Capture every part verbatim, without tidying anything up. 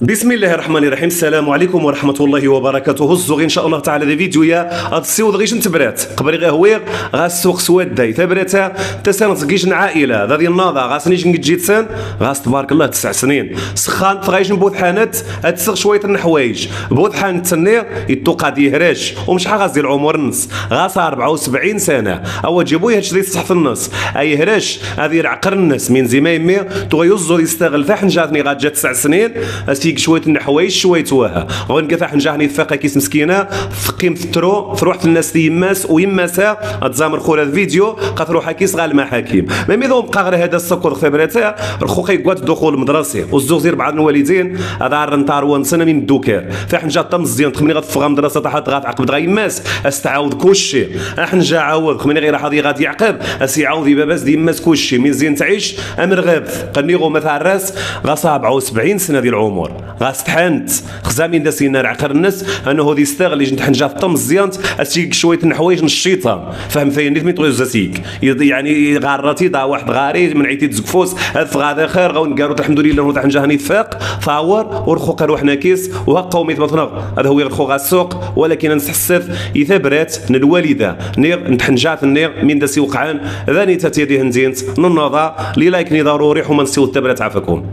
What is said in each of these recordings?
بسم الله الرحمن الرحيم. السلام عليكم ورحمه الله وبركاته. الزوغي ان شاء الله تعالى دي فيديو يا هاد السيود غيش نتبرات قبري غاوير غا السوق سواداي تبراتها تسان تقيش عائله ذا ديال الناضه غاسنيش نجيت سان غاس تبارك الله تسع سنين سخان فغايش نبوث حانت هتسغ شويه الحوايج بوث حانت تنير يتوقع ديهراش ومش حاغاز ديال العمر النص غاس أربعة وسبعين سنه او جيبوي هادشي صح في النص اي هراش هذه العقر الناس من زي ما يمي تغيوزو يستغل فحن جاتني غا جات تسع سنين اسيك شويه الحوايج شويه توها غنقطع حنجاهني فاقه كيس مسكينه فقيم في الترو في روح الناس يماس ويماسا تزامر خور الفيديو قطرو حكيس غا المحاكم ما ميدو بقى غير هذا السكور خبرتها الخو كيقوات الدخول المدرسي والزوزير بعض الوالدين هذا عرنطار وانسنا من الدوكار فحنجا طمزيان تخمني غتفغى مدرسه طاحت غاتعقب غا يماس استعاود كلشي حنجا عاود خمني غير حاضي غادي يعقب اسي عاودي باباس دي يماس كلشي مزيان تعيش امر غاب قنيغو مثلا الراس غا سبعة وسبعين سنه ديال العمر غاستحنت خزامين دا سينا عقر الناس انه هذه يستغل يجي حنجا في طم زيانت اسيك شويه الحوايج الشيطان فهم فين نيت ميطوي زاسيك يعني غارتي ضا واحد غاري من عيتي تزكفوس هاد فغادا خير غنقارو الحمد لله نوض حنجا هني تفاق فاور ورخو قالوا حنا كيس وقومي تبطنغ هذا هو يرخو غا السوق ولكن نستحسف يثبرات من الوالده نير نتحنجات النير من داسي وقعان ذاني تاتيدي هنزينت ننوضا لي لايكني ضروري حما نسيو التبرات عافاكم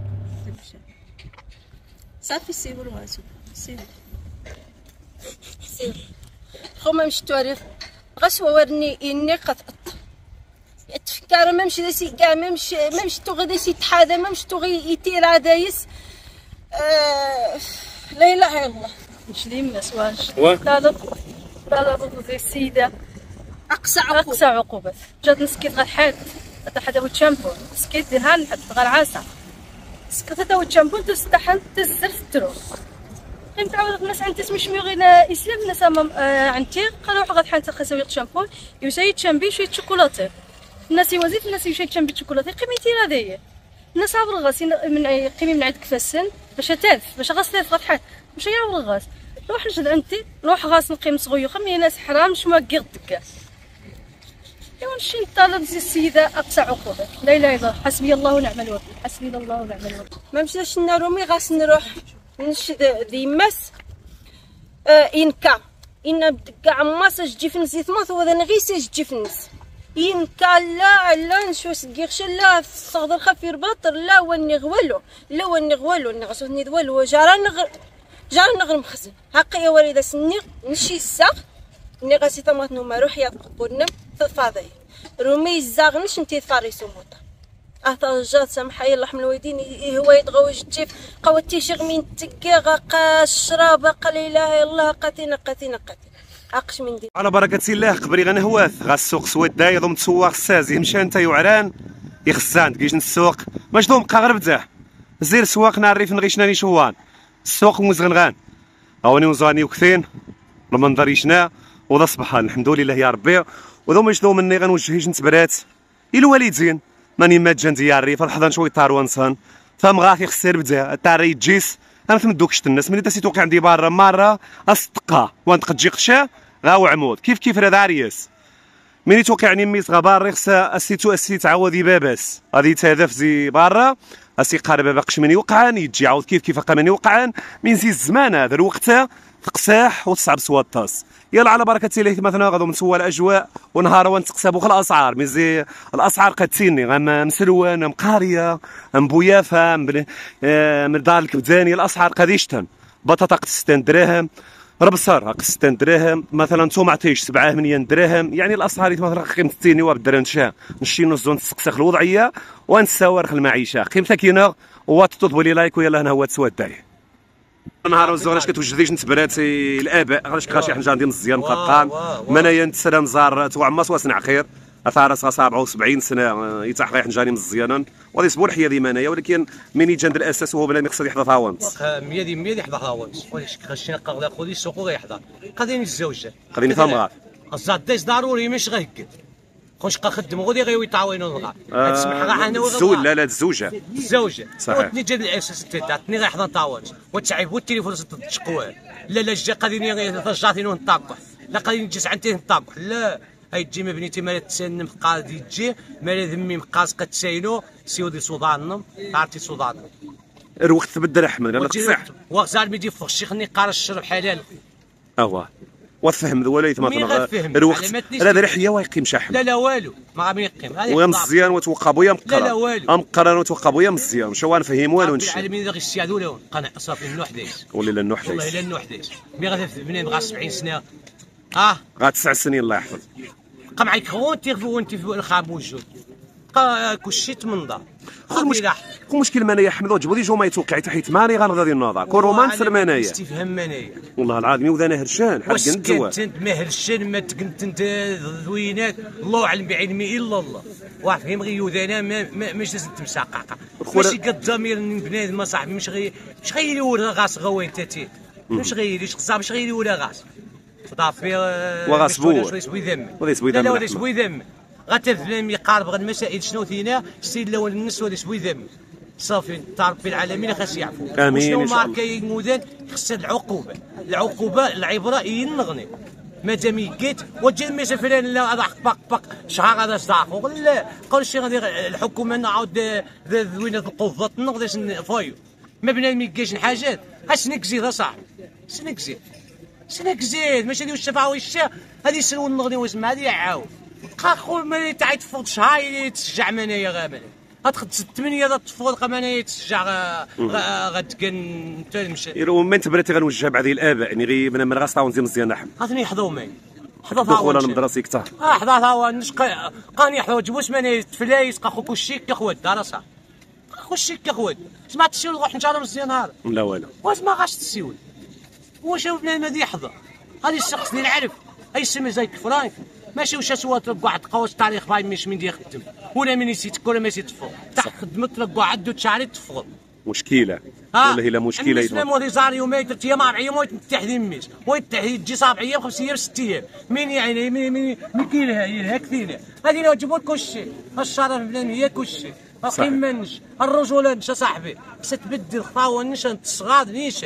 صافي سيروا الواسو سيروا سيروا خو ما مشيتو عليه غسوا ورني اني قطعت تفكر ما مشي داسي كاع ما مشي ما مشيتو غير داسي تحاذى ما مشيتو غير يتير دايس آه لا اله الا الله مش ديما سواش لا لا لا لا زي السيده اقصى عقوبه اقصى عقوبه جات مسكيت غير حاد حتى حدا وتشامبو مسكيت ديالها نحط غير عاسه سكت هذا الشامبو تستحن تزر ترو كنت عاود الناس عند تسمي شمي غير اسلام الناس عندي قالوا غاد حانت خاصو الشامبو يمشي يتشامبي شويه شوكولاتي الناس يوزيف الناس يمشي يتشامبي شوكولاتي قيمتي هذيا الناس عبر الغاس من قيمي من عندك فاسن باش تاف باش غاس تاف غاد حان مشي عبر الغاس روح نجد عندي روح غاس نقيم صغيو خمي ناس حرام شموا قردك ايوا نمشي نطالب زي السيده اقصى عقوبه لا اله الا الله حسبي الله ونعم الوكيل حسبي الله ونعم الوكيل ما مشيتش نرومي غاس نروح نشد ديماس آه انكا ان كاع ماساج تجي في نزيت ماث وهذا نغيساج تجي في النس انكا لا لا نشوف سكيرش لا صغر خفير باطر لا وني غوالو لا وني غوالو نغسوني دوالو جارا نغ جارا نغ مخزن هاقي يا وليده سني نشي الساق ني غاسي طماط نوما روح يا قبورنا في الفاضي رومي الزاغنش نتي ثاري سموطه اثر جات سامحي الله يرحم الوالدين هو يتغوج تجيف قوتي شغمين تكي غاقا الشراب قال لا اله الا الله قاتينا قاتينا قاتينا عقش من دي على بركه الله قبري غنهواث غا السوق سواد يضم تسواق السازي مشى انت يوعران يخزان تجيش السوق باش دوم بقى غير بزاح زير سواق نعرف نغيشناني شوان السوق مزغنغان اوني وزاني وكثين المنظر يشنا وذا صباحا الحمد لله يا ربي وذو مش ذو مني غنوجهيش نتبرات الوالدين ماني ما جان دياري فرحضان شويه طاروانسان فهم غاثي خسر بدا التاري جيس انا تمدوكش الناس ملي تاسي توقع عندي برا مره اصدقا وانت تجي قشا غاو عمود كيف كيف هذا عريس ملي توقعني ميس غبار خصها اسيتو اسي تعاودي باباس غادي تهدف زي برا اسي قارب باقش من يوقعان يجي عاود كيف كيف قا من يوقعان من زي الزمان هذا الوقت تقساح وتصعب سواطاس يلا على بركه الله مثلا غادو نسوا الاجواء ونهار ونتقسابو الاسعار مزي الاسعار قاتيني غا مسلوان مقاريه مبويافه من دار الكبداني الاسعار قديشتن بطاطا ستين دراهم ربصار ستين دراهم مثلا توم عطيش سبعة ثمانية دراهم يعني الاسعار مثلا قيمه ستين وبدرهم شا نمشي نوزو نسقسخ الوضعيه ونساورخ المعيشه قيمتها كاينه وتطلبوا لي لايك ويلا هنا هو تسوى داي نهار وزوغ علاش كتوجديش نتبراتي الاباء علاش كاشي حنجا عندي مزيان مقرقان منايا نتسلام زار توعماس واسنع خير اثار سبعة وسبعين سنه يتحقق حنجاني مزيانا وغادي يصبر حيا دي منايا ولكن مني جاند الاساس هو بلا ما يقصد يحضر هاونت مية دي مية يحضر هاونت وليش خشينا قاغلا خذي السوق غيحضر قادين الزوجه قادين يفهم غير الزاد ضروري مش غيك خوش قا خدم غادي غير يتعاونوا غا هاد تسمح غا حنا الزوج لا لا الزوجه الزوجه صحيح تني جاد الاساس تاعتني غيحضر طاوات وتعيب والتليفون تشقوه لا لا جا قادين ترجعتي نطاقح لا قادين نجلس عندي نطاقح لا هاي تجي ما بنيتي مالا تسنم قادي تجي مالا ذمي مقاس قد تساينو سيودي صودانم عرفتي صودانم الوقت تبدل احمد انا تصح وغزال ميدي فوق الشيخ ني قارش الشرب حلال اوا وفهم ولايت مثلا الوقت هذا ريحيه ويقيم شحن لا لا والو ما غادي يقيم ويا مزيان وتوقبوا يا مقرر لا لا والو مقرر وتوقبوا يا مزيان شو غنفهم والو نشي العالمين غير يستعدوا لهم قنع صافي منو حدايس ولا لا نو حدايس والله الا نو حدايس مي غادي بنين بغا سبعين سنه اه غا تسع سنين الله يحفظ بقى معاك خوان تيغفو وانت في الخاب وجود بقى كلشي تمنضى خو المشكل خو المشكل منايا حمد وجبو دي جو ما يتوقع حتى حيت ماني غنغدا ديال النظر كون رومانس المنايا استفهام منايا والله العظيم وذانا هرشان حق الدواء واش كنت ما هرشان ما تكنت انت ذوينات الله اعلم بعلمي الا الله واحد فهم غير يوذانا ما ماش لازم تمشى قاقا ماشي قد ضمير بنادم صاحبي مش غير مش غير ولا غاس غوين تاتي مش غير ايش قصاب مش غير ولا غاس صافي وغاسبو ولا يسوي ذم ولا يسوي ذم لا ولا يسوي ذم غتفهم يقارب غير المسائل شنو ثينا السيد الاول الناس ولا يسوي ذم صافي رب العالمين خاص يعفو امين ان شاء الله كاين مودان خص العقوبه العقوبه العبره ينغني مادام يقيت وجد ماشي فلان لا هذا بق بق شحال هذا صداق لا قال شي غادي الحكومه نعاود ذوينه القوه نقدرش فايو ما بنادم يقيش حاجات اش نكزيد اصاحبي شنك شنك زيد ماشي هذه الشفعه والشا هذه سلو النغني واسمها هذه يعاود بقى خو ملي تاع يتفوض شهاي تشجع منايا غامل غتخد ثمانية غا تفوض قا منايا تشجع غتكن تمشي يرو من تبرتي غنوجه بعض الاباء يعني غير من غاسطاو مزيان مزيان احمد غادي يحظوا معايا حظا دخول المدرسه كثر اه حظا هو نش قاني يحظوا جبوس منايا تفلايس قا خو كلشي كيخوات دار صح كلشي كيخوات سمعت شي نروح نجار مزيان هذا لا والو واش ما غاش تسيول واش بنادم هذا يحظى هذا الشخص اللي نعرف اي سمي زي فرانك ماشي واش سوا تلقى واحد قوس تاريخ باي مش من يخدم ولا من يسيتك ولا ما يسيتفض تاع خدمت تلقى عدو تشعري تفضل مشكله والله الا مشكله الاسلام ودي زار يومين ثلاث ايام اربع ايام ويتحدين ميش ويتحدين تجي سبع ايام خمس ايام ست ايام مين يعني مين مين كاينها هي كثيره هذه لو جابوا كل شيء الشرف بلان هي كل شيء القيمنش الرجوله نش صاحبي خصها تبدل خاوه نش تصغاد نيش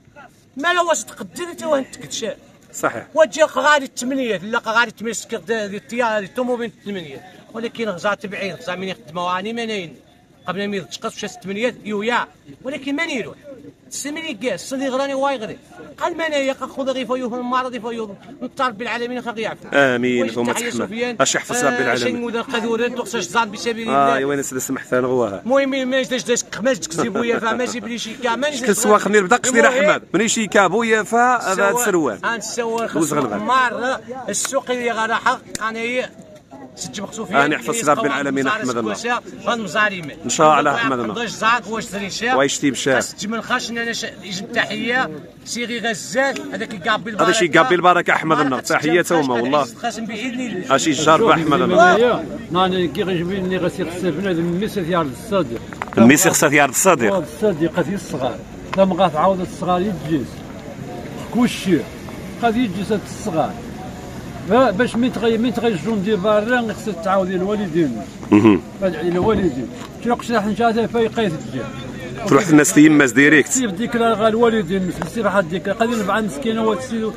ما لو واش تقدر انت وين تكتشف صحيح وجه غادي الثمانية لا غادي تمسك هذه الطياره هذه الطوموبيل الثمانية ولكن غزا تبعين غزا من يخدموا راني مانين قبل ما يتشقص مشى الثمانية يويا ولكن ماني يروح السميني كاس صديق راني وايغري قال مانايا خذ غير فيوه المرض فيوه نطالب بالعالمين خا يعفو امين ثم تحمد اش يحفظ ربي العالمين شي نقول قدورين تخصش زان بسبيل الله اه وين سد سمحتان غواها المهم ما جداش داش قماش تكذبوا فما جيب لي شي كاع ما نجي سوا خلينا نبدا قصدي احمد مني شي كابويا فا هذا السروال غنسوى مار السوق اللي غراحه انايا ست مخصوفين انا يحفظ ربي العالمين احمد الله غنمزاريمن ان شاء الله احمد الله واش زاك واش تريشا واش تيمشى تجمل خاش انا يجب تحيه سيري غزال هذاك كابي البركه هذا شي كابي البركه احمد الله تحيه هما والله خاصم باذن الله اشي جرب احمد الله ناني كي غيجبني غاسي خسفنا الميسي ديال الصديق الميسي خصها ديال الصديق الصديق ديال الصغار لما غتعاود الصغار يجلس كلشي غادي يجلس هاد الصغار باش من تغي من تغيجون دي برا خصك تعاودي الوالدين اها الوالدين شنو قصنا حنجا فايقيت تجي تروح الناس تيماس ديريكت سيف ديك الوالدين مسكين واحد ديك غادي نبع مسكينه وتسيد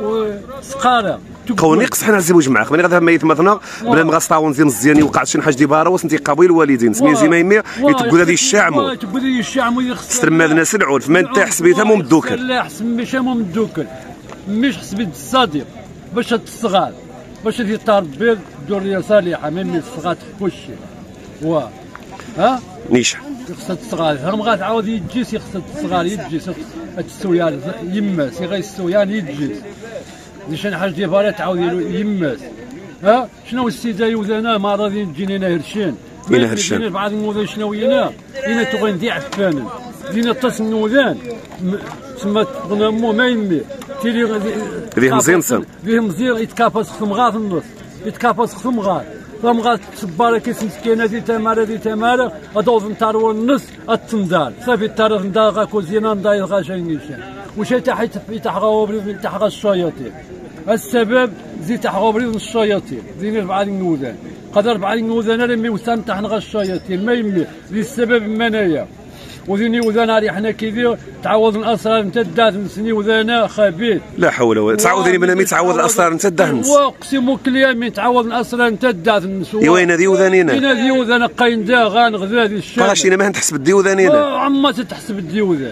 وسقاره كوني قص حنا نزيبو جماعه قبل غادي ميت مثلا بلا ما غاستاون زين مزيان يوقع شي حاجه دي بارا وسنتي قابيل الوالدين سمي زي ما يمي يتقول هذه الشعمو تقول هذه الشعمو يسترم هذا الناس العود ما انت حسبيتها مو مدوكل لا حسب ماشي مو مدوكل مش حسبيت الصديق باش الصغار باش تربي ذريه صالحه من الصغار في كلشي و ها نيشان خصها الصغار هم غتعاود يجيس خصها الصغار يجيس السويان يماس غير السويان يجيس نيشان حاجه ديال بارا تعاود يماس ها شنو السيده يوذانا ما راضيين تجينا هنا هرشان هنا هرشان بعض الموذان شنو هنا هنا تغي ندي عفانا دينا تص النوذان تما غنمو ما يمي تيلي ذي مزينسن ذي مزيان يتكافس خصم غا في النص يتكافس خصم غا ثم غا تبارك كيس مسكينه دي تماره دي تماره ادوز نتارو النص التندار صافي التاريخ ندار غا كوزينا نداير غا شنيشان وش تحت يتحغاوبري من تحغا الشياطين السبب زي تحغاوبري من الشياطين زين ربعه النوذان قدر ربعه النوذان لما يوسام تحن غا الشياطين ما يمي ذي السبب منايا وذيني وذانا ري حنا كيدير تعوض الاسرار انت دات نسني وذانا خبيث لا حول ولا تعوض لي من تعوض الاسرار انت دهنس واقسم كليامي تعوض الاسرار انت دات نسوا ايوا هنا ديوذانينا هنا ديوذان قاين دا غنغذا هذه الشارع باغاشينا ما تحسب الديوذانينا عما تتحسب الديوذان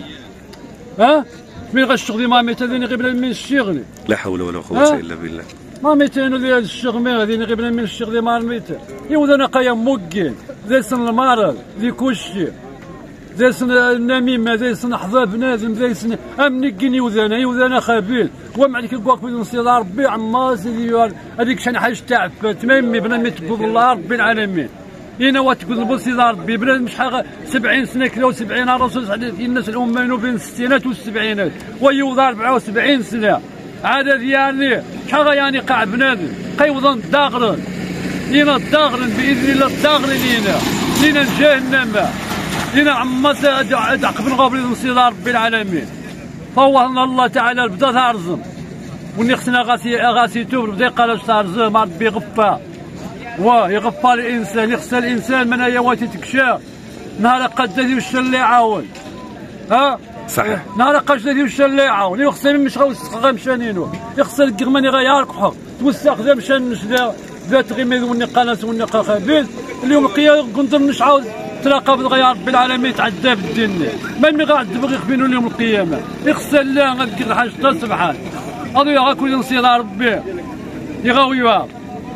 ها مين غتشغلي مامي تذيني غير بلا من الشغل لا حول ولا قوه الا بالله مامي تانو ديال الشغل ما غادي غير بلا من الشغل مال ميتة يوذان قايا موكين زي سن المرض زي كلشي زي سن النميمه زي سن حظا بنادم زي سن امني كيني وذانا يوذانا خبيث وما عليك كواك بدون صيد ربي عما سيدي هذيك شحال حاجه تاع تميمي بنادم تقول الله ربي العالمين هنا وتقول بصيد ربي بنادم شحال سبعين سنه كلا وسبعين رسول الناس الامين بين الستينات والسبعينات ويوضع أربعة وسبعين سنه عاد يعني شحال يعني قاع بنادم قيوضا داغرن لينا الداغرن باذن الله الداغرن لينا لينا جهنم لينا عما تعقب نغابر نصير ربي العالمين فوهنا الله تعالى بدا تارزم وني خصنا غاسي غاسي توب بدا قال تارزم مع ربي غفا واه يغفى الانسان يخسى الانسان من ايواتي تكشى نهار قدتي وش اللي يعاون ها صحيح نهار قدتي وش اللي يعاون يخسى مش غوسخ مشانينو يخسى الكرماني غياركحو توسخ مشان نشدا ذات غيميد وني قناص وني خبيث اليوم القيامه كنت مش عاود تلاقى بغيا ربي العالمين تعدى بالدين ما مي غاد بغي يخبينو اليوم القيامه يخسى لا غادي حاجه سبحان هذا غاكون نصير ربي يغاويوها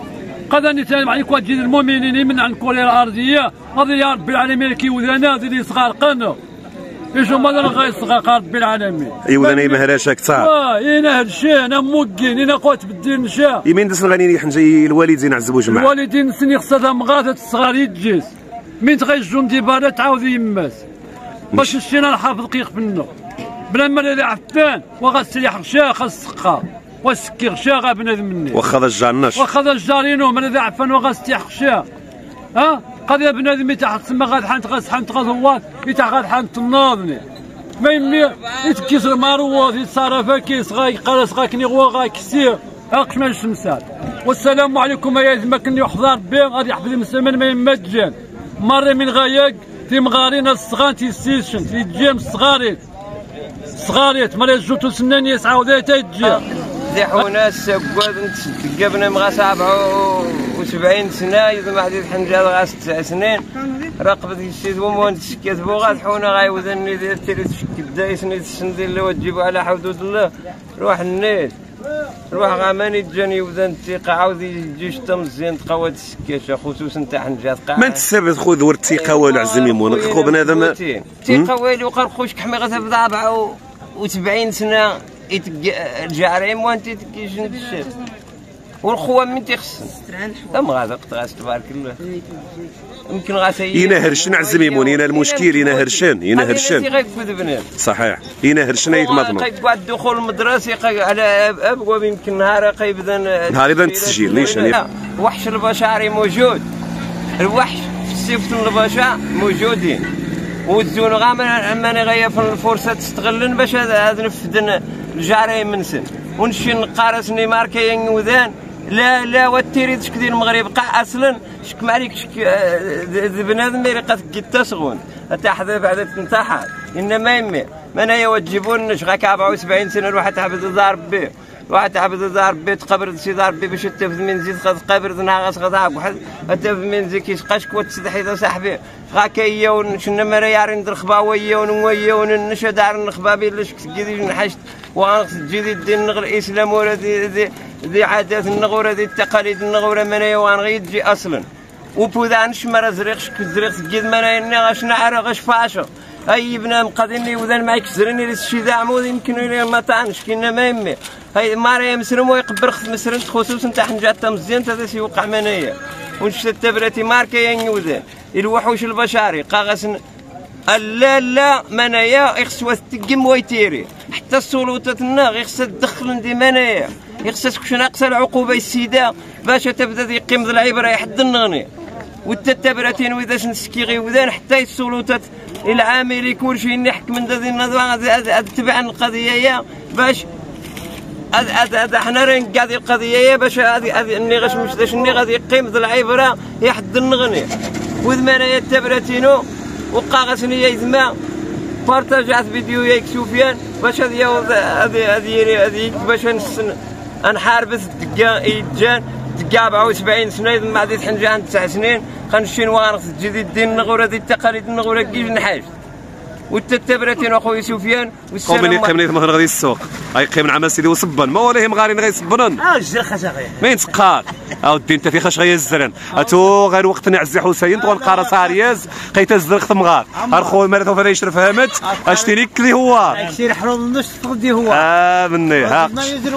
قداني تاني عليك وجد المؤمنين من عن كوريا الارضيه هذا يا ربي العالمين كيوذانا اللي صغار قنا ايش هما اللي غاي صغار ربي العالمين ايوا انا مهراش كثار اه هنا هادشي انا موكين هنا قوت بالدين نشا يمين دس الغنيني حنجي الوالدين عزبوا جماعه الوالدين سني خصها مغاثه الصغار يتجيس من تغيجو ديبالا تعاود يماس باش الشينا الحافظ قيق منه بلا ما اللي عفان وغسل خشا خاص سقا وسكي خشا غا بنادم مني واخا الجارناش واخا الجارينو من اللي عفان وغسل خشا ها قضيه بنادم تحت تما غاد حانت غاس حانت غزوات يتاع غاد حانت الناضني ما يمي يتكسر ماروات يتصرف كيس غاي قرص غاكني غوا غا كسير اقش من الشمسات والسلام عليكم يا ما كني يحضر بي غادي يحفظ المسلمين ما يمجن مرة من غايق في مغارين الصغان تي ستيشن في جيم الصغاريت صغاريت مرة جوتو سنان يسعى وذا تجي زيحو ناس قعد تقبنا مغا سبعة وسبعين سنة إذا ما حديث حنجال غا ست سنين راقبت السيد ومون تسكت بو غادحونا غايوذني دير تيري تشكل دايسني تسندي اللي وتجيبو على حدود الله روح النيت روح غاماني تجاني وذن الثقة عاود يجي شتا مزيان تقوى السكاشة خصوصا تاع حنجات قاع ما انت السبب خذ ورد الثقة والو عزم يمون خو بنادم الثقة والو قرقوش كحمي غتبدا أربعة وسبعين سنة الجاريم وانت تكيش نتشاف والخوة من تيخصن ثم غادق تغاس تبارك الله يمكن غاسي ينهرشن عزم يمون ينا المشكل ينهرشن ينهرشن صحيح ينهرشن يتمضمض قاعد الدخول المدرسي على ابواب يمكن نهار قيبدا نهار اذا التسجيل ليش وحش البشري موجود الوحش في السيفة البشر موجودين والزون غامر عماني غاية في الفرصة تستغلن باش هذا نفدن الجارين منسن ونشي نقارس ماركين وذان لا لا والتيري تشكدين المغرب قاع اصلا شك معليك شك بنادم اللي قد تسغون تحذف بعد تنتحر انما يمي من هي وتجيبون غاك أربعة وسبعين سنه الواحد تحفظ دار بي واحد تحفظ دار بي تقبر سي دار بي باش تفد من زيد قبر ناقص غضاك واحد تفد من زي كيس قشك وتسدحي صاحبي غاك هي ونشنا مرا يارين درخباويه ونويه وننشا دار النخبابي اللي شك تجي نحشت وغنقص تجي الدين النغر الاسلام ولا دي, دي, دي عادات النغوره دي التقاليد النغوره منايا وغنغي تجي اصلا وبوذا نشمر زريق شك زريق تجي منايا غاش نعرى غاش فاشا اي بنام قاديني وذا ما يكسرني للشي ذا عمود يمكن لي ما طعنش كنا ما يمي هاي ماريا مسرم ويقبر خص مسرم خصوصا تاع حنجات مزيان هذا سيوقع منايا ونشتا تبراتي ماركا ينوذا الوحوش البشري قاغسن لا لا منايا يخصوا تقم ويتيري حتى السلطات الناغ يخص تدخل دي منايا يخص كش ناقص العقوبه السيده باش تبدا يقيم ذا العبره يحد النغني والتتبراتين واذا نسكي غي وذان حتى السلطات العاملي كلشي نحكم من هذه النظام تبع القضيه يا باش هذا حنا راه قاعد القضيه يا باش هذه هذه اني غاش مش اني غادي يقيم ذا العبره يحد النغني وذ منايا التبراتينو وقا غاسني يزما بارطاجات فيديو ياك سفيان باش هذه هذه هذه هذه باش نسن نحاربس دكا يتجان دكا أربعة وسبعين سنه ما عاد حنجان تسع سنين خنمشي نغرس جديد دين النغوره ديال التقاليد النغوره كيف نحاج والتتبرتين اخويا سفيان والسلام قوم قيم لي مثلا غادي السوق اي قيم عمل سيدي وصبن ما ولاهم غارين غيصبنن اه الجر خاصها غير ما ينتقال اودي انت في خاش غيا الزرن اتو غير وقت نعزي حسين طوال قاره سارياز قيت الزرق ثمغار اخويا مرثو فدا يشرف فهمت اشتي لك اللي هو شي حروض النص تفضي هو اه مني ها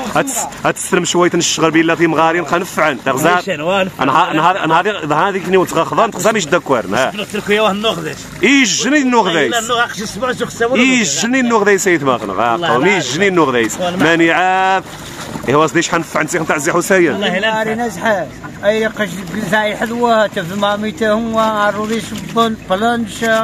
هتسلم شويه نشغل بالله في مغارين خنفعن تغزال انا انا انا هذيك هذيك ني وتغخضان تقسم يشد كوارن ها تركيا واه النوغديش يجني النوغديس السبع سوق يجني النوغديس سيد ماغنا قوم يجني النوغديس ماني عاف ايوا صديش حنفع نسيخ نتاع زي حسين والله لا ناري نزحف اي قش زاي حلوه تفماميته هو روديش بون بلانشا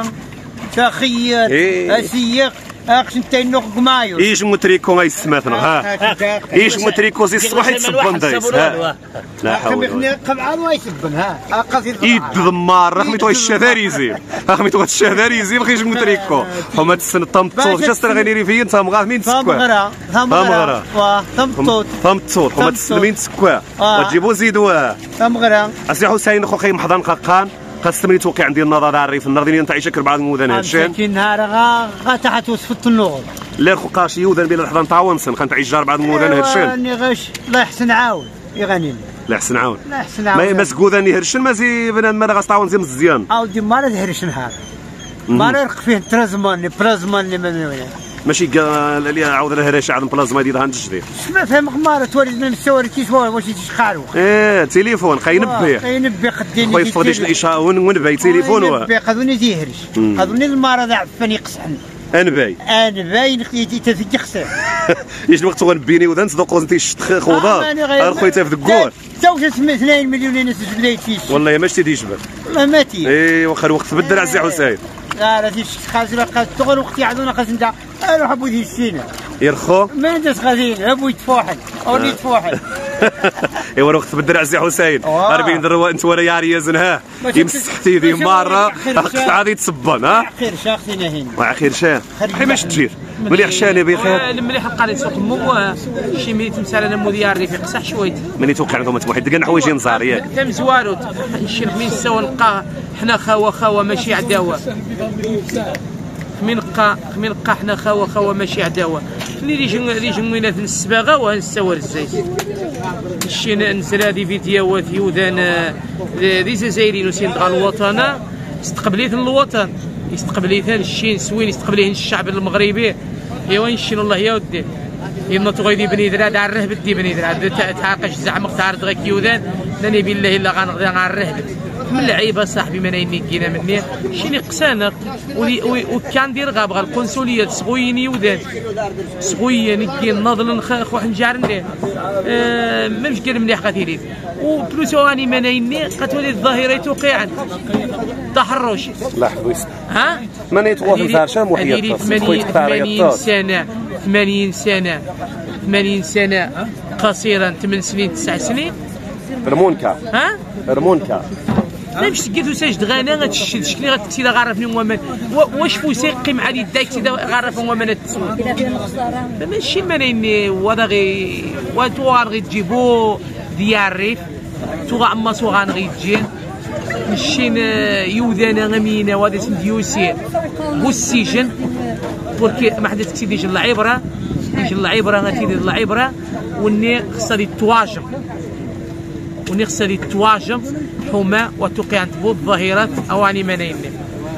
تخير اسيق اخش انت نوق مايو ايش متريكو ما يسمعنا ها ايش متريكو زي الصباح يتسبن دايس ها لا حول ولا قوه قبعه ما يسبن ها قصيد يد ضمار رحميتو الشذاريزي رحميتو الشذاريزي بغيش متريكو هما تسن طمطو شاستر غير في انت مغا مين تسكوا ثمغرا ثمغرا واه ثمطوط ثمطوط هما تسلمين تسكوا وتجيبوا زيدوا ثمغرا اسي حسين خو خي محضن قاقان خاص تمري توقع عندي النظر على الريف النهار ديالي نتاع شكر بعض المدن هادشي كي نهار غا غا تحت وصفت النور لا خوقاش يوذن بين الحضن طاونسن كان تعيش جار بعض المدن هادشي راني غاش الله يحسن عاون يغني لا يحسن عاون لا يحسن عاون ما مسكوذاني هرشن ما زي بنان ما غاس طاون زي مزيان عاودي ما نهرش نهار ما نرق فيه ترازمان برازمان من ماشي قال لي عاود الهراش عاد بلازما ديال هاند جديد ما فهم خماره تولد من السوار كيش واش تشخارو ايه تليفون خاينبي خاينبي خديني خويا فضليش الاشاء ونبي تليفون و نبي خذوني زيهرش خذوني المرض عفاني يقصحني انبي انبي نخيتي تفكي خسر ايش الوقت غنبيني وذا نصدقوا انت شت خوضا خويا في الكور زوج اسمه اثنين مليون ناس جبليت فيش والله ما شتي يجبر والله ما تي اي واخا الوقت تبدل عزي حسين لا لا تيش خازر قاز تغر وقت يعدونا خاز نتا اروح ابو ذي السينا يرخو ما ندس غاديين ابو يتفوحل او يتفوحل ايوا الوقت تبدل عزي حسين أربعين دروا انت ولا يا رياز ها يمسحتي ذي مره عاد يتصبن ها خير شاختنا هنا وخير شاه حي باش تجير مليح شاني بخير المليح بقى لي سوق مو شي ميت مساله مو ديال في قصح شويه ملي توقع عندهم واحد كاع حوايج نزار ياك تم زوارو نشير من سوا نلقى حنا خاوه خاوه ماشي عداوه من قا من قا حنا خاوه خاوه ماشي عداوه اللي يجي يجي من السباغه وهنسوا الزيت شي نزل هذه فيديوهات يوذان ذي جزائريين وسين دغال الوطن استقبليت الوطن استقبليت الشين سوين استقبليه الشعب المغربي ايوا نشين الله يا ودي يما تغيدي بني درا دار الرهبت دي بني درا تعاقش زعما تعرض غير كيوذان لاني بالله الا غنغدي غنرهبت من العيبه صاحبي ما نايني كينا مني شيني قسانق وكان دير غابغا القنصليه صغويني يوذان صغويين كي ناضل نخ واحد نجار ندير أه ما مش كير مليح قتيلين وبلوسو راني ما نايني قتولي الظاهره توقيعا تحرش لا حبيس ها ماني توافق زار شام وحيد ثمانين سنه ثمانين سنه ثمانين سنه قصيرا ثمان سنين تسع سنين رمونكا ها رمونكا لا مش تقدو ساج دغانا غتشد شكلي غتسيدا غارفني ومن واش فوسيقي مع لي داك سيدا غارف ومن تسوق ماشي مانيني ودا غي واتوار غي تجيبو ديال الريف تو غاما صوغان غي تجي مشين يوذانا غمينا وهذا اسم ديوسي هو السجن بوركي ما حدث كسيدي يجي العبره يجي العبره غتيدي العبره وني خصها تواجم وني خصها تواجم حما وتوقع عند بود ظاهرات اواني منايني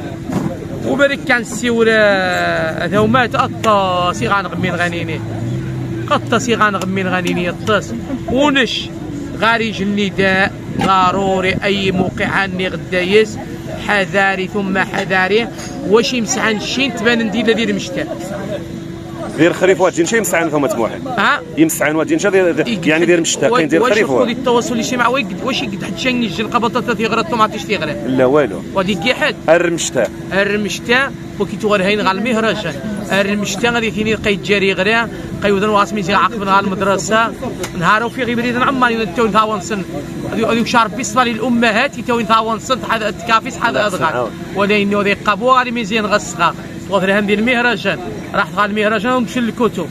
وبرك كان السيوره هذا مات قطا صيغان غمين غنيني قطا صيغان غمين غنيني الطاس ونش غاريج النداء ضروري اي موقع عني غدايس حذاري ثم حذاري واش يمسح الشين تبان ندير لا دير مشتاق دير خريف واجين شي يمسعن ثم تموحد ها يمسعن واجين شي يعني دير مشتاق كاين دير خريف واش التواصل اللي شي مع ويقد واش يقد حد شي نجي القبطات تيغرط ما عرفتش تيغرى لا والو ودي كيحد الرمشتا الرمشتا وكي تغرهين غال المهرجان الرمشتا غادي ثاني لقى يجاري غرا قيودن واسمي تي عقب غال المدرسه نهارو في غيبريد عماني تو نتاونسن هذيك شارب بيصفالي الامهات تو نتاونسن هذا الكافيس هذا ادغال ولا انه ذي قبو غادي مزيان غصغا وغير ديال المهرجان راح تغال المهرجان ومشي للكتب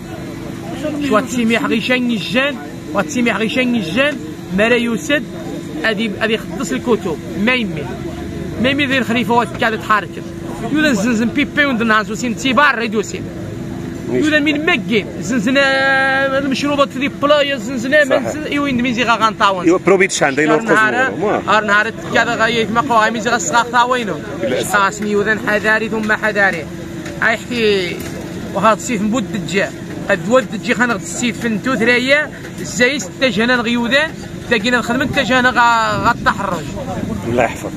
شوا تسيميح غيشان الجان وتسيميح غيشان الجان مرا يوسد ادي ادي خدس الكتب ما يمي ما يمي ذي الخليفه وتكاد تحرك يولا زنزن بيبي وندناز وسين تيبار ريدوسين يولا من مكين زنزنا المشروبات في بلايا زنزنا يوين ميزي غانطاون ايوا بروبيتش عندي نوقف نهار نهار كذا غايت ما قوا ميزي غسقا طاوينو قاسمي وذن حذاري ثم حذاري ايحكي وهذا السيف مبود الدجا الدود الدجي خانغ السيف فنتو ثريا الزايس تجهنا الغيودان تلاقينا نخدم تجهنا غا التحرج الله يحفظ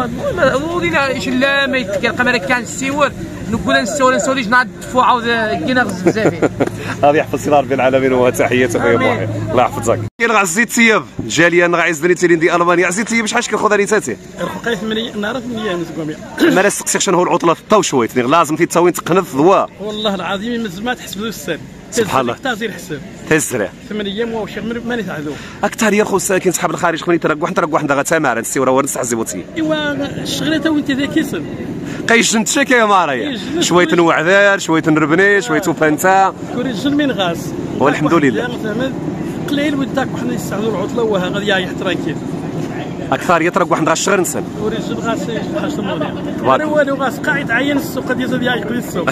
ودينا ايش لا ما يتكلم قمر كان السيور نقول نسول نسوليش نعد دفوع عاود كينا غز بزاف هذه يحفظ سي ربي العالمين وتحياتي خويا محي الله يحفظك كاين غا عزيت سياب جاليا غا عزني تيلين دي المانيا عزيت سياب شحال شكل خذ ريتاتي رقيت ثمانية نهار ثمانية من زكوميا ما نسقسيك شنو هو العطله الطو شويت لازم في التاوين تقنف ضوا والله العظيم من زمان تحسب السن سبحان الله تازير حساب تزرع ثمانية ايام واش ماني تعذو اكثر يا خو ساكن صحاب الخارج خوني ترقوا حتى ترقوا عندها تمارا السيوره ونصح زيبوتي ايوا الشغله تا وانت ذاك يسن قيش انت شكا يا ماريا شويه نوعذار شويه نربني شويه فانتا كوريجن من غاز والحمد لله قليل وداك وحنا نستعملوا العطله وها غادي يحترنكي اكثر يترك واحد الشهر نسن وريجل غاس حاشموني انا والو غاس قاعد عين السوق ديال زاد يعيق السوق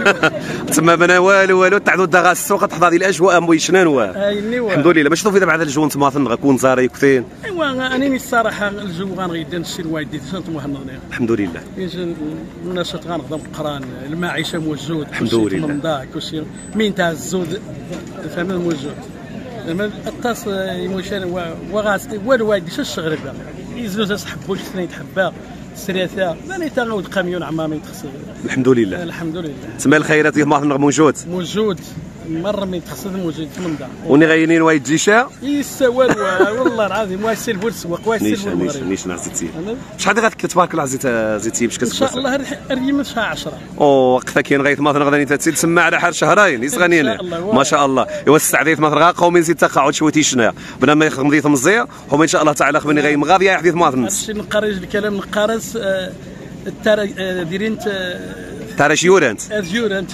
تما بنا والو والو تعدو دا غاس السوق تحضر ديال الاجواء مو شنان الحمد لله باش تشوفي دابا هذا الجو نتما غنكون زاري كثين ايوا انني الصراحه الجو غنغيد نشي الوالدين شنو مهنغني الحمد لله يجي النشاط غنخدم القران المعيشه موجود الحمد لله كلشي مين تاع الزود فهم موجود لما الطاس يموشان وغاس والو وايد شو الشغل هذا يزلو تحبوش سنين تحبها سريثا ماني تنعود قاميون عمامي تخسر الحمد لله الحمد لله تسمى الخيرات ديال ماطن موجود موجود مره من تخسر موجود من دا وني غاينين وايد جيشا يسوى والله العظيم واسي البورسوق واسي المغرب نيش نيش زيتي شحال غادي تبارك الله عزيز زيتي باش كتسكر ان شاء الله الريم شهر عشرة او وقتها كاين غايت ماطن غادي تسيد تسمى على حال شهرين يسغنينا ما شاء الله ايوا السعديت ماطن غا قومين زيد تقاعد شويه تيشنا بلا ما يخدم ديت مزيا هما ان شاء الله تعالى خبني غاي مغادي يا حديث ماطن هادشي نقارج الكلام نقارس التار دايرين تارش يورانت يورانت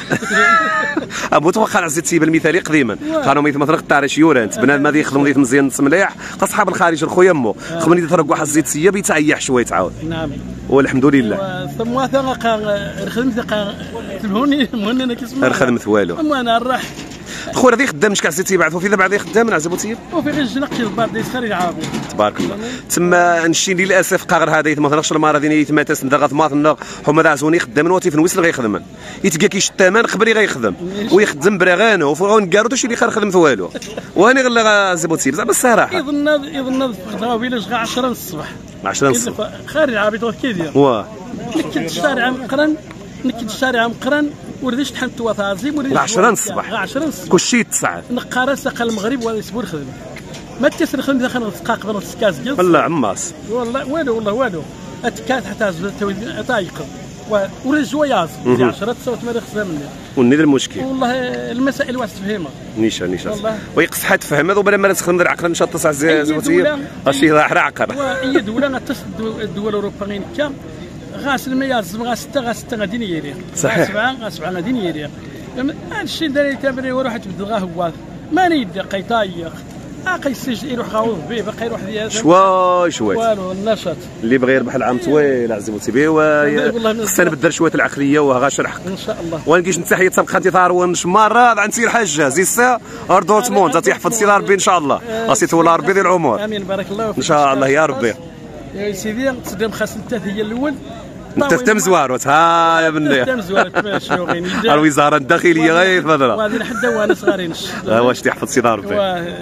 ابو توقع عزيز تيب المثالي قديما كانوا مثلا تارش يورانت بنادم هذا يخدم ديت مزيان مليح اصحاب الخارج الخويا امو خمني ترقوا واحد الزيت سياب يتعيح شويه تعاود نعم والحمد لله ثم ثقه خدمت ثقه تلهوني مهن انا كيسمع خدمت والو اما انا نروح خويا هذه خدام شكون عزيز تيبعث وفي دابا هذه خدام عزيز بوتير وفي غير جنقتي البارد يسخر عاقو تبارك الله تما نشي للاسف قاغر هذا مثلا شر المره ديال يتماتس ندغ ماطن هما دازوني خدامين وتي في نويس خيخدم يتلقى كيش الثمن قبل غيخدم ويخدم براغانو وغنكارو تشي اللي خير خدمت والو وهاني غير عزيز بوتير زعما الصراحه يظن يظن غاويلاش غا عشرة الصباح عشرة الصباح خارج عابط كيدير واه نكد الشارع مقرن نكد الشارع مقرن ورديش تحنت وثازيم ورديش عشرة الصباح عشرة الصباح كلشي تسعة نقارن ساق المغرب ولا يسبور خدمه ما تسر خدمه داخل السقاق بن السكاز جلس والله عماس والله والو والله والو اتكات حتى طايق ولا جوياز عشرة تسعة ثمانية خدام مني وني المشكل والله المسائل واش تفهمها نيشا نيشا ويقص حد فهم هذا وبلا ما تخدم غير عقل ان شاء الله تسع زوتيه اشي راح عقل وهي دوله غتصل الدول الاوروبيين كام غاس المياز غاس تا غاس تا غادي يريح صحيح سبعه غاس سبعه غادي يريح هذا الشيء داري تمري وروح تبدل غا هو ماني يدي قيطايق باقي السجن يروح غاوض به باقي يروح ديال شوي شوي والو النشاط اللي بغى يربح العام طويل عزيمتي به خصنا نبدل شويه العقليه وها شرح ان شاء الله ونكيش نتحيه تبقى انت ثار مره عن سير حاجه زيسا اردوتموند تيحفظ سي ربي ان شاء الله اسي تولى ربي ديال العمر امين بارك الله فيك ان شاء الله يا ربي يا سيدي تسلم خاص انت هي الاول انت تم زواروت ها يا بني تم زواروت ماشي وغير الوزاره الداخليه غير فضله وهذه حتى وانا صغارين واش تيحفظ سي ربي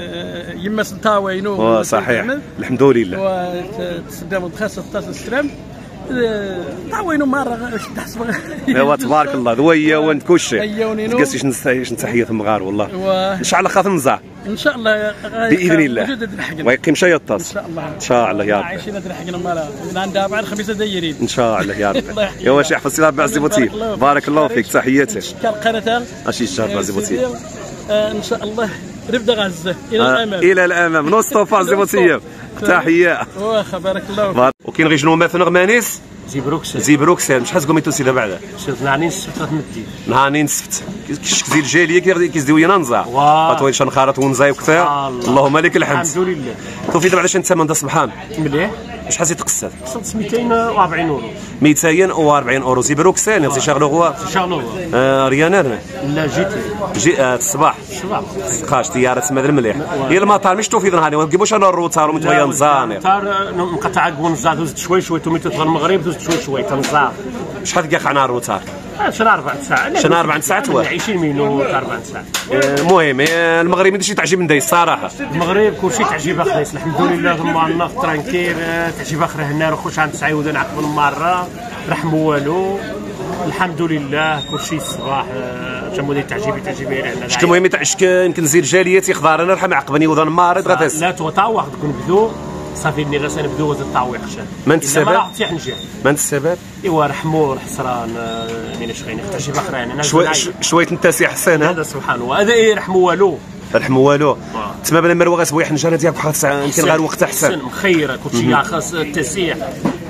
يما سنتاوينو صحيح الحمد لله وتسلم خاص السلام طاوينو مره تحسب ايوا تبارك الله ذويه وانت كلشي تقاسيش نتحيه ثم غار والله ان شاء الله خاطر نزع ان شاء الله باذن الله ويقيم شي يطاس ان شاء الله ان شاء الله يا رب عايشين هذا الحقنا مالا من عند بعد خميسه دايرين ان شاء الله يا رب يا واش يحفظ سي ربي عزيز بوتير بارك الله فيك تحياتي القناه اشي الشهر عزيز بوتير ان شاء الله نبدا غزه الى الامام الى الامام نوستوب عزيز بوتير تحيه واخا بارك الله. وكاين غير شنو مثلا غمانيس زي بروكسل زي بروكسل شحال تقوم تو سيده بعدا شفت نهارين السبت غتمدي نهارين السبت كيزيد الجاليه كيزديو يننزع واه. طويل شنخارط ونزاي وكثار اللهم لك الحمد. الحمد لله. توفي دابا علاش انت من صبحان مليح. شحال تقسط قسط مئتين وأربعين اورو. مئتين وأربعين اورو زي بروكسل يغزي شغلو هو شغلو آه ريانير لا جيت جي آه الصباح الصباح خاش طياره تما مليح هي المطار مش توفي نهاري ما نجيبوش انا الروتار ومتويا نزاني المطار مقطع قون نزار دوزت شوي شوي تومي تدخل المغرب دوزت شوي شوي تنزار. شحال دقيقه عنا الروتار شنو أربع ساعات شنو أربع ساعات هو عشرين مينوت أربع ساعات. المهم المغرب ماشي تعجب من داي الصراحه المغرب كلشي تعجب خلاص الحمد لله ثم النفط ترانكيل تعجب اخر هنا خوش عند سعيود نعقب المره رحموا والو الحمد لله كلشي الصباح جمودي تعجبي تعجبي لنا شكون المهم تعشك يمكن زير جاليتي خضار انا رحم عقبني وذا المارض غتس لا توطاوح تكون بدو صافي ملي غا سنبداو هذا التعويق شان ما انت السبب؟ ما طيح نجي ما انت السبب؟ ايوا رحموا الحسران من شغيني تعجب اخر انا شويه شويه انت سي حسن هذا سبحان الله هذا ايه رحموا والو رحموا والو تما بلا مروه غتبغي حنجره ديالك واحد الساعه يمكن غير الوقت احسن مخيره كلشي خاص التسيح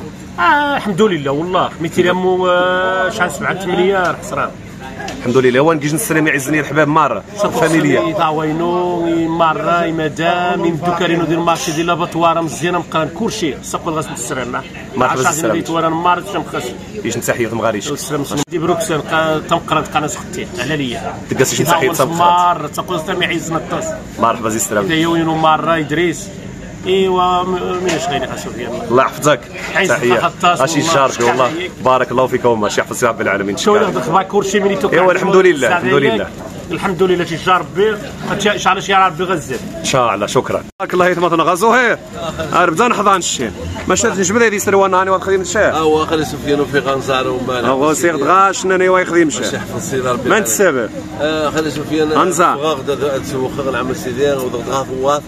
آه الحمد لله والله ميتي مو شحال سبعة ثمانية حسران الحمد لله هو نجي نسلم يعزني الحباب مره فاميليا طاوينو مره مدام يمدو كارينو ديال المارشي ديال لاباطوار مزيانه مقران كلشي سقوا غاس السلامه مرحبا بالسلامه ديت وانا مارد تمخس باش نتحيه مغاريش السلام دي بروكسل تمقران قناه اختي على ليا تقاس نتحيه مار تقول تم يعزنا الطاس مرحبا زي السلام دايوينو مره ادريس ايوا مين غير سفيان الله يحفظك تحيه اشي جارك والله بارك الله فيك وما شي يحفظ رب العالمين شكرا شكون الاخبار كلشي ملي توكل ايوا الحمد لله الحمد لله الحمد لله تيجا ربي ان شاء الله شي ربي غزال ان شاء الله شكرا بارك الله يتمطن غزوه نبدا نحضن الشين ما شات نجبد هذه سروان هاني واخدين الشاه ها هو خلي سفيان في غنزار وما هو سيغ غاش ناني واخدين الشاه ما انت السبب اه خلي سفيان غنزار غادا تسوق العمل سيدي وضغط غاثوات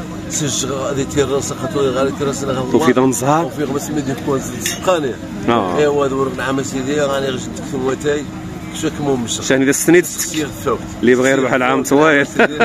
سج غادي تير راسك خطوي غادي تير راسك وفي ضمزها وفي غمس ميدي كون سبقاني اه ايوا دور العمل سيدي غادي غير تكتم وتاي شكمو مش شاني ذا السنيد اللي بغى يربح العام طويل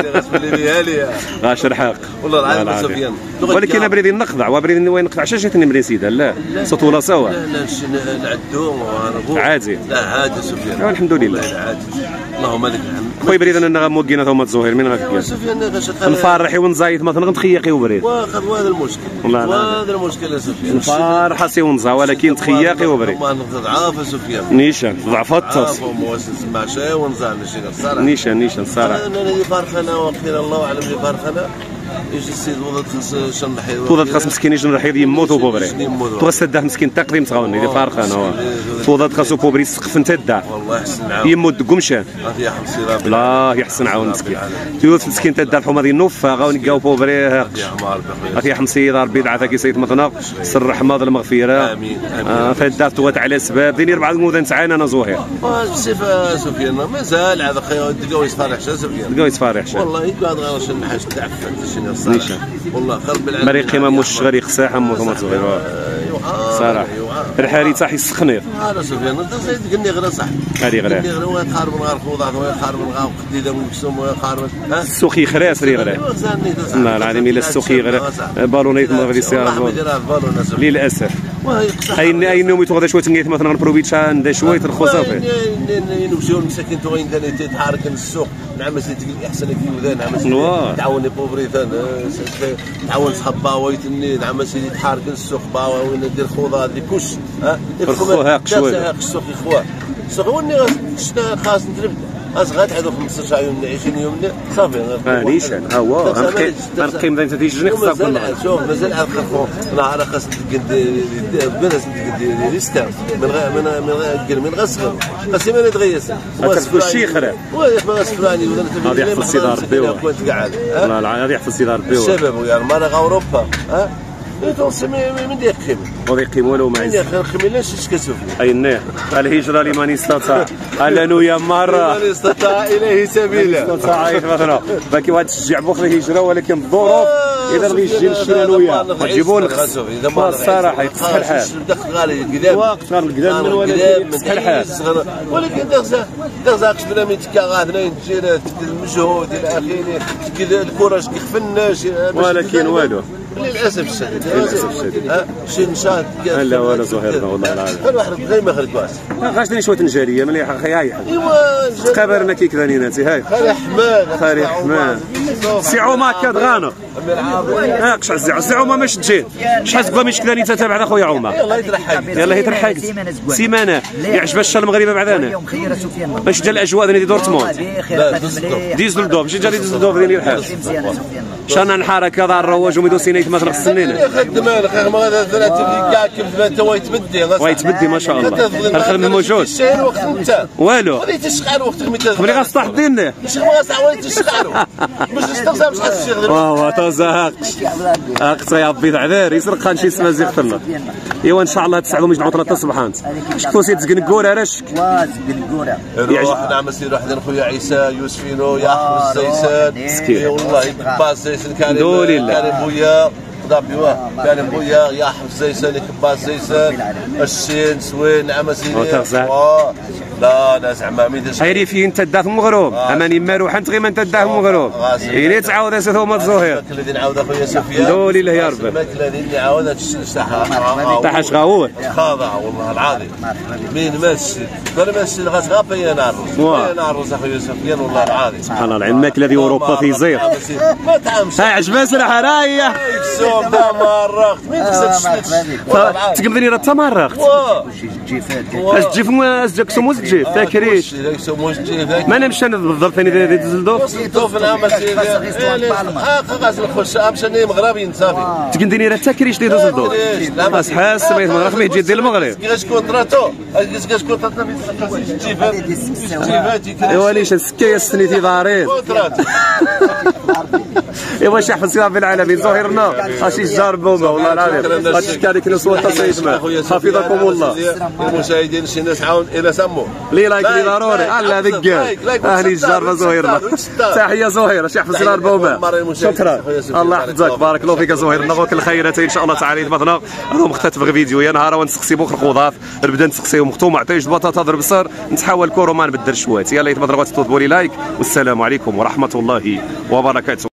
غاش الحق والله العظيم سفيان ولكن بريد نخضع وبريد وين نقطع عشان جاتني مري سيده لا صوت ولا سوا لا لا نعدو عادي لا عادي سفيان الحمد لله عادي اللهم لك الحمد خويا بريد انا موكينا ثم الزهير من غادي نفرحي ونزايد مثلا نتخيقي وبريد واخا هذا المشكل هذا المشكل يا سفيان نفرح سي ونزا ولكن تخيقي وبريد ما نضعف سفيان نيشان ضعف الطاس مع شيء ونزال نشيل الصراحه نيشان نيشان الصراحه انا اللي فارخنا وقيل الله اعلم اللي فارخنا يجي السيد وضد خاص شنحيد وضد خاص مسكين يجي نحيد يموتوا بوبري توسد مسكين تقديم تغاوني اللي فارخنا هو وضد خاصو بوبري سقف انت الدار والله يحسن عاون يموت قمشان هذه يحسن ربي لا يحسن عاون مسكين يوسف مسكين تدار الحومه ديال النوف غاون يلقاو بوبري هذه يحمسي ربي دعاك كي سيد مثلا سر الرحمه المغفره امين امين فدار توات على اسباب ديني اربعه المدن تعانى انا زوهير بصفه سفيان مازال هذا خويا تلقاو يتفارح شا سفيان تلقاو يتفارح شا والله يقعد غير شن حاجه تعفن شنو والله قلب العالم مري قيمه مش غير يخساح مو صغير صراحه الحاري تاعي السخنير هذا سفيان انت زيد قلني غير صح هذه غير قلني غير وين خارب من غير خوضات وين خارب من غير قديده ومكسوم وين خارب ها السوقي خراس ري غير لا العظيم الا السوقي غير بالونيت ما غادي يصير للاسف اين اين يوم يتغدا شويه تنقيت مثلا البروفيتشا عندها شويه الخصا فيه نمشيو المساكين تو وين كان يتحرك السوق نعم سيدي احسن في ودان نعم سيدي تعاوني بوبريتان تعاون صحاب باويتني نعم سيدي تحرك السوق باوا وين ندير خوضات اللي كلش ها الخوهاق شويه السوق اخوان السوق وني شتا خاص نتربد اش غتعدو خمسطاش يوم عشرين يوم صافي اه نيشان ها هو غنقيم انت تيجي خصك مازال شوف مازال عاد خاصو نهار خاص تقد بلاش تقد ليستا من غير من من غير من غسل خاص ما نتغيس كتقول شي خرا واه ما غسفراني ولا غادي يحفظ سيدي ربي لا لا غادي يحفظ سيدي ربي السبب يا المراه اوروبا ها من ديك قيمه وذي قيمه ولا ما عايز من قيمه لاش تكسف اي نيه الهجره لمن استطاع الا يا مره من استطاع اليه سبيلا استطاع مثلا باقي واحد تشجع بوخ الهجره ولكن بالظروف اذا غادي يجي نشري انا وياه تجيبوا لك الصراحه يتصح الحال دخل غالي قدام وقت غير قدام من ولكن يتصح الحال ولكن دغزا دغزا قبل ما يتكا غادنا تجي المجهود الى اخره الكوراج كيخفناش ولكن والو للاسف الشديد للاسف الشديد شي نشاط لا والله زهيرنا والله العظيم الواحد غير ما خرج واش غاشتني شويه نجاريه ملي هاي هاي ايوا تقابرنا كي كذا نيناتي هاي خالي حماد خالي حماد سي عوما كدغانا ها قش عزي عزي عوما ماش تجي شحال تقوا مش كذا نيتا تابع خويا عوما يلاه يترحق يلاه يترحق سيمانه يعجب الشال المغربي بعدنا باش جا الاجواء ديال دورتموند ديز للدوب شي جا ديز للدوب ديال الحال شانا نحار هكا دار الرواج وميدو سينيت ما خلق السنين خدم انا خير ما هذا ثلاثه كاع كيف انت ويتبدي ويتبدي ما شاء الله الخدم موجود الشهر وقت انت والو خليتي تشقال وقتك متى قبل غاصطح دينا مش غاص عوالي تشقالو باش تستغزى باش تحس الشيخ واه تزهق اقصى يا بيض عذار يسرق شي سما زي قتلنا ايوا ان شاء الله تسعدوا يجمعوا ثلاثه سبحانت شفتوا سيت زقنقوره رشك وزقنقوره روح نعم سير واحد خويا عيسى يوسفينو يا الزيسان مسكين والله باس زيسان كان دولي كان بويا ضابي واه كان بويا يا حفظ زيسان كباس زيسان الشين سوين نعم سيدي لا لا زعما ميداش خيري فيه انت داه مغروب اماني مروح انت غير ما انت داه مغروب الى تعاود اسا ثوما الزهير الذي نعاود اخويا سفيان دولي الله يا ربي الماكله اللي نعاود تشتاح تاع شغاول خاضع والله العظيم مين ماشي قال ماشي الغاز غابا نعرس نعرس اخويا سفيان والله العظيم سبحان الله الماكله ديال اوروبا في زير ما تعمش ها عجباس راه رايه السوم دا مرقت مين خصك تقبضني راه تمرقت اش تجي اش جاك سموس تجي تاكريش ما نمشي انا بالضبط ثاني ديز لدوف دوف نعم سيدي اه خلاص نخش امشي انا مغربي نصافي تقندني راه تاكريش ديز لدوف خلاص حاس ما المغرب ما يجي ديال المغرب كيفاش كونتراتو كيفاش كونتراتو ايوا ليش السكايه السنيتي دارين ايوا شي حفظ ربي العالمين زهيرنا اشي جار بوما والله العظيم اشكى عليك نصوت سيد ما حفظكم الله المشاهدين شي ناس عاون الى سمو لي لايك لي ضروري الله ذكر اهلي الجار زهيرنا تحيه زهير شي حفظ ربي بوما شكرا الله يحفظك بارك الله فيك زهيرنا خوك الخيرات ان شاء الله تعالى يتبغنا راهم مختتف فيديو يا نهار ونسقسي بوك الخضاف نبدا نسقسيهم مختو ما عطيش البطاطا ضرب صار نتحاول كورو ما نبدل شوات يلا يتبغى تطلبوا لي لايك والسلام عليكم ورحمه الله وبركاته.